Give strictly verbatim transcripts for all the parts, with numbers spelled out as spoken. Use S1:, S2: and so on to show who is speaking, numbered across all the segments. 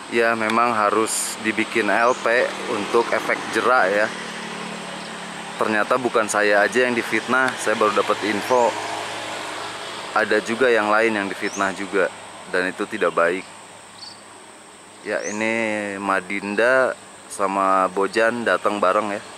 S1: Ya memang harus dibikin L P untuk efek jerak ya. Ternyata bukan saya aja yang difitnah, saya baru dapat info. Ada juga yang lain yang difitnah juga, dan itu tidak baik. Ya ini Madinda sama Bojan datang bareng ya.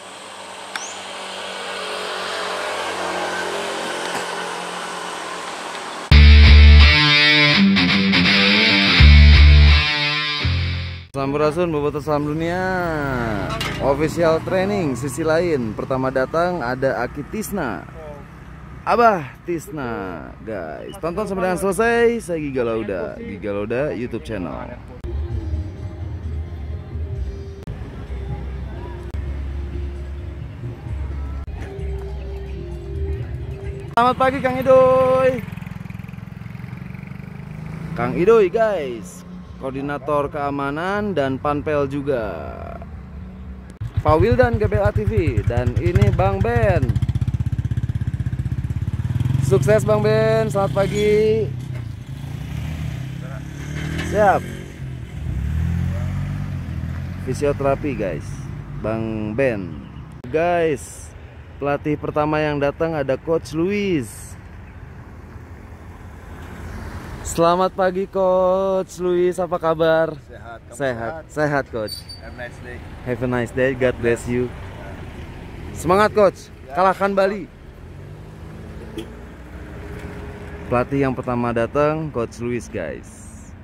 S1: Sampurasun bobotoh salam dunia. Official training sisi lain. Pertama datang ada Aki Tisna, Abah Tisna. Guys, tonton sampai dengan selesai. Saya Giga Lauda, Giga Lauda YouTube channel. Selamat pagi Kang Idoy. Kang Idoy guys, koordinator keamanan dan panpel juga. Pak Wildan G B L A T V. Dan ini Bang Ben. Sukses Bang Ben, selamat pagi. Siap. Fisioterapi guys, Bang Ben. Guys, pelatih pertama yang datang ada Coach Luis. Selamat pagi Coach Luis, apa kabar?
S2: Sehat, kamu
S1: Sehat, sehat Coach.
S2: Have a nice day.
S1: Have a nice day, God bless you. Semangat Coach, kalahkan Bali. Pelatih yang pertama datang Coach Luis guys.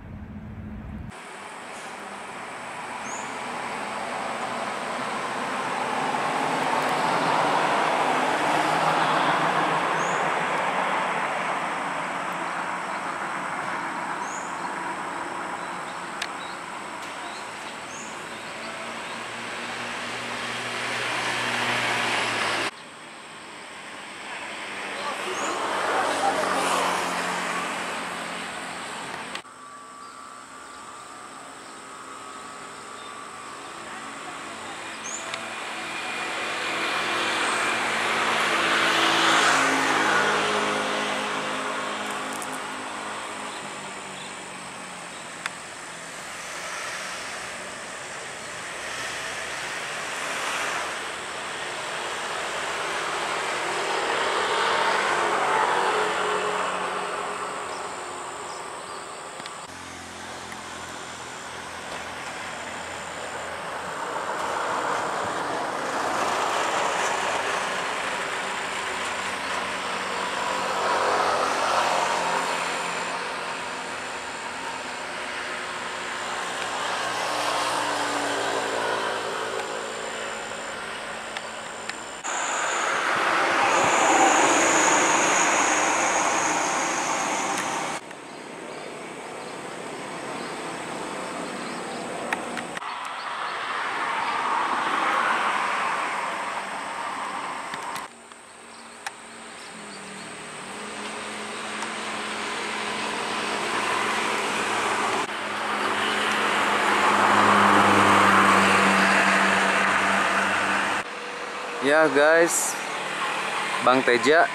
S1: Ya guys, Bang Teja,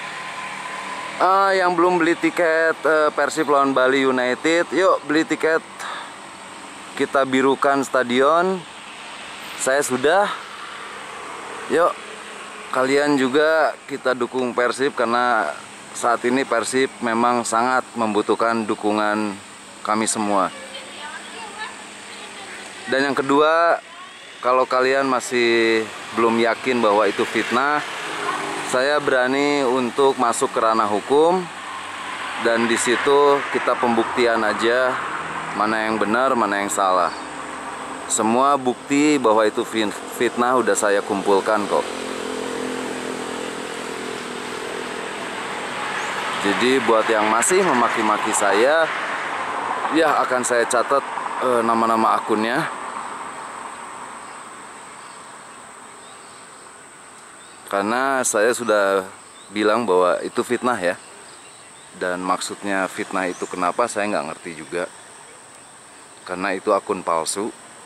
S1: ah, yang belum beli tiket uh, Persib lawan Bali United, yuk beli tiket. Kita birukan stadion. Saya sudah. Yuk, kalian juga kita dukung Persib karena saat ini Persib memang sangat membutuhkan dukungan kami semua. Dan yang kedua, kalau kalian masih belum yakin bahwa itu fitnah, saya berani untuk masuk ke ranah hukum, dan di situ kita pembuktian aja mana yang benar, mana yang salah. Semua bukti bahwa itu fitnah udah saya kumpulkan kok. Jadi buat yang masih memaki-maki saya, ya akan saya catat nama-nama akunnya. Karena saya sudah bilang bahwa itu fitnah ya. Dan maksudnya fitnah itu kenapa saya nggak ngerti juga. Karena itu akun palsu.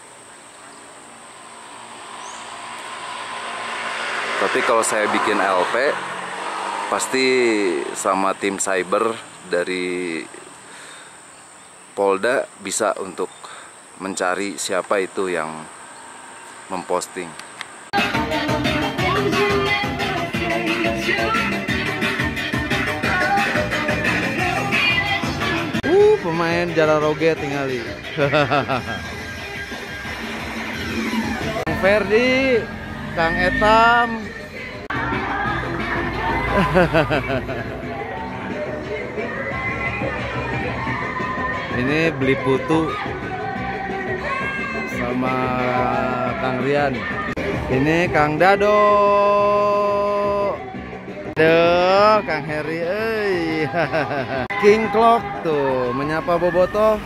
S1: Tapi kalau saya bikin L P, pasti sama tim cyber dari Polda bisa untuk mencari siapa itu yang memposting. Uh, pemain Jalaroge tingali. Kang Ferdi, Kang Etam. Ini beli putu sama Kang Rian. Ini Kang Dado. Aduh, Kang Heri, euy. King Clock tuh menyapa Bobotoh.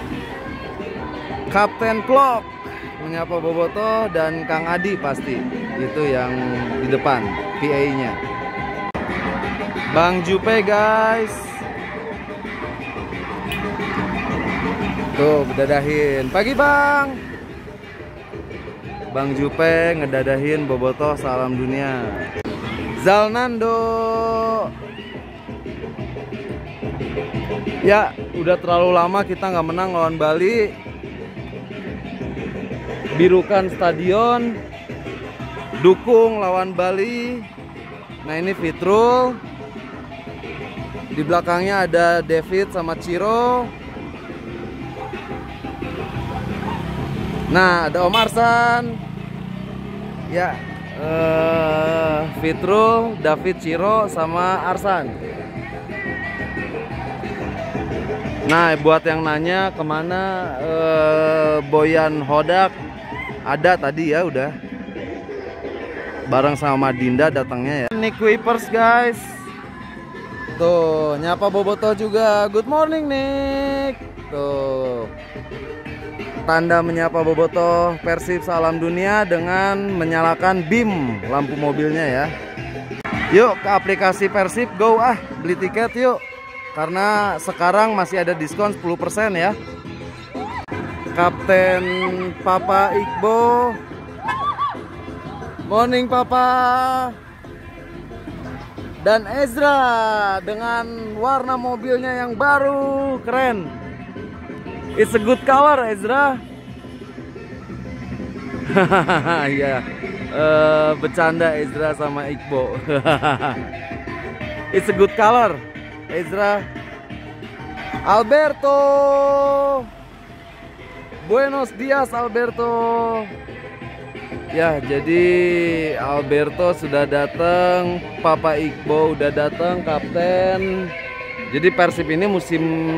S1: Kapten Clock menyapa Bobotoh dan Kang Adi pasti. Itu yang di depan, P A-nya. Bang Jupe, guys. Tuh, bedadahin. Pagi, Bang. Bang Jupe ngedadahin Bobotoh salam dunia. Zalnando. Ya, udah terlalu lama kita nggak menang lawan Bali. Birukan stadion. Dukung lawan Bali. Nah, ini Fitrul. Di belakangnya ada David sama Ciro. Nah, ada Om Arsan. Ya, uh, Fitrul, David, Ciro, sama Arsan. Nah, buat yang nanya kemana uh, Boyan Hodak, ada tadi ya udah. Bareng sama Dinda datangnya ya. Nick Wipers, guys. Tuh, nyapa Bobotoh juga. Good morning, Nick. Tuh. Tanda menyapa Bobotoh Persib salam dunia dengan menyalakan beam lampu mobilnya ya. Yuk ke aplikasi Persib Go ah, beli tiket yuk. Karena sekarang masih ada diskon sepuluh persen ya. Kapten Papa Iqbo. Morning Papa. Dan Ezra dengan warna mobilnya yang baru, keren. It's a good color, Ezra. Hahaha, iya. Uh, bercanda Ezra sama Iqbo. It's a good color, Ezra. Alberto. Buenos dias, Alberto. Ya, jadi Alberto sudah datang, Papa Iqbo udah datang, Kapten. Jadi Persib ini musim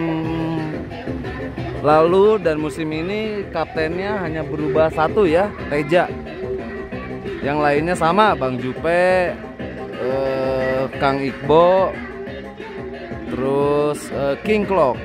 S1: lalu dan musim ini kaptennya hanya berubah satu ya, Teja. Yang lainnya sama, Bang Jupe, eh, Kang Iqbo, terus eh, King Clock.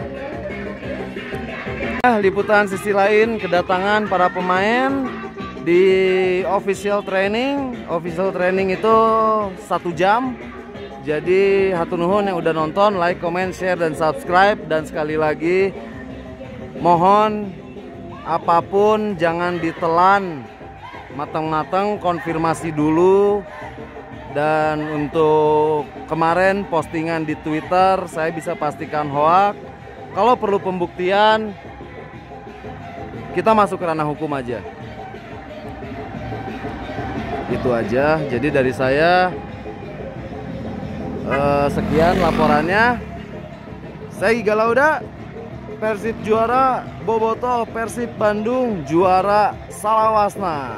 S1: Nah, liputan sisi lain kedatangan para pemain di official training. Official training itu satu jam. Jadi hatur nuhun yang udah nonton, like, comment, share, dan subscribe. Dan sekali lagi mohon apapun jangan ditelan, matang-matang konfirmasi dulu. Dan untuk kemarin postingan di Twitter saya bisa pastikan hoax. Kalau perlu pembuktian kita masuk ke ranah hukum aja. Itu aja. Jadi dari saya eh, sekian laporannya. Saya Giga Lauda. Persib juara, Bobotoh Persib Bandung juara Salawasna.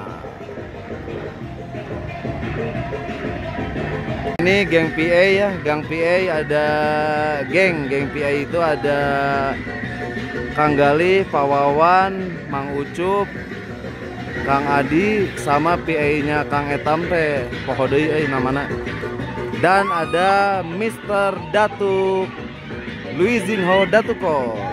S1: Ini geng P A ya, gang P A ada geng, geng P A itu ada Kang Gali, Pak Wawan, Mang Ucup, Kang Adi, sama P A-nya Kang Etam teh, poho deui euy namana. Dan ada Mister Datuk Luizinho Datuko.